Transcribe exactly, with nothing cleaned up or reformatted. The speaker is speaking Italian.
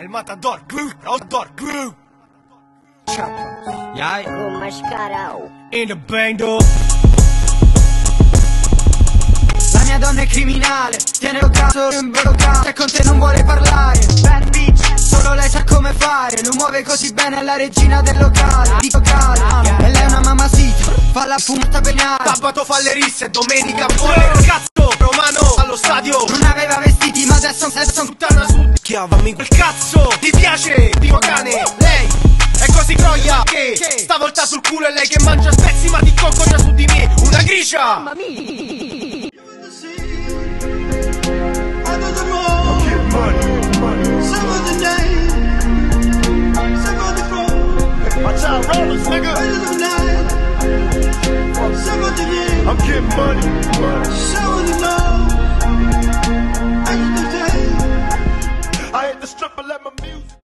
El matador, matador, Jai. Con mascarao. in the bando. La mia donna è criminale, tiene lo caso in locale, e con te non vuole parlare. Bad bitch, solo lei sa come fare, lo muove così bene, è la regina del locale, di locale. E lei è una mamacita, fa la fumata penale. Sabato fa le risse, domenica vuole il cazzo. Romano allo stadio, Non aveva vestiti ma adesso adesso un puttana su chiavami quel cazzo. Ti piace, primo cane, lei è così croia che stavolta sul culo è lei che mangia spezzi ma ti coccogia su di me. Una gricia. Mamma mia. Watch out, rollers, nigga. I'm getting money, money. I hit the strip and let my music